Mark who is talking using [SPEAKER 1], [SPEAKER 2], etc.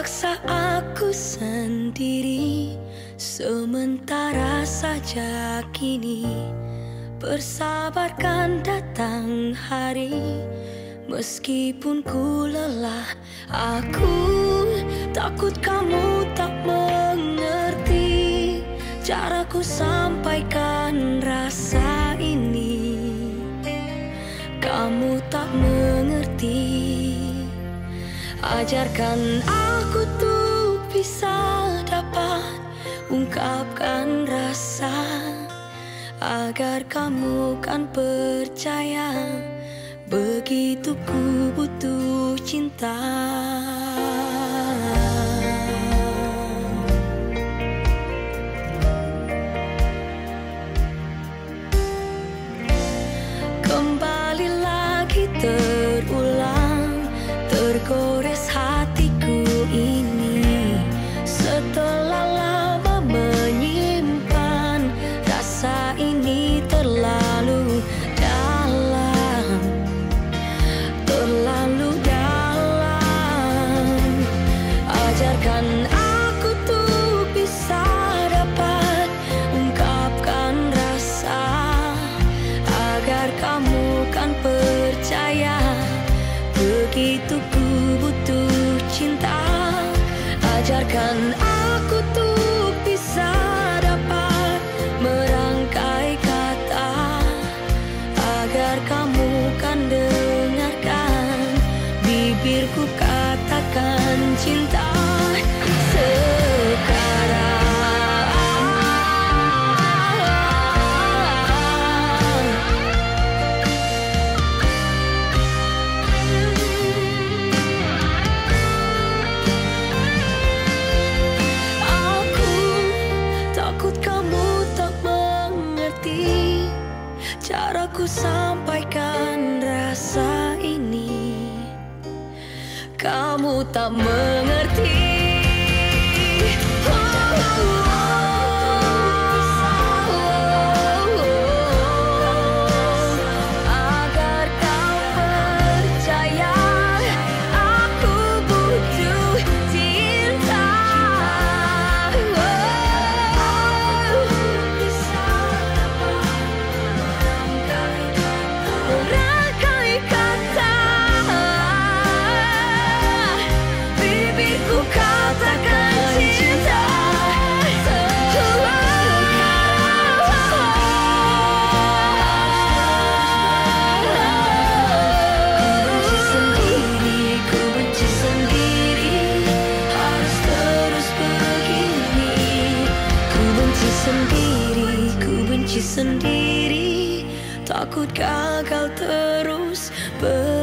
[SPEAKER 1] Paksa aku sendiri, sementara saja kini bersabarkan datang hari. Meskipun ku lelah, aku takut kamu tak mengerti caraku sampaikan rasa ini. Kamu tak mengerti. Ajarkan aku tuh bisa dapat ungkapkan rasa, agar kamu kan percaya begitu ku butuh cinta. Kembali lagi terulang, tergores hatiku ini. Setelah lama menyimpan rasa ini terlalu dalam, terlalu dalam. Ajarkan aku tuh bisa dapat ungkapkan rasa, agar kamu kan percaya begitu ku butuh cinta. Ajarkan aku tuh bisa dapat merangkai kata, agar kamu kan dengarkan bibirku katakan cinta sekarang. Caraku sampaikan rasa ini, kamu tak mengerti. Agar kau percaya aku butuh cinta. Merangkai kata, bibirku katakan cinta Ku benci sendiri, harus terus begini. Ku benci sendiri, takut gagal terus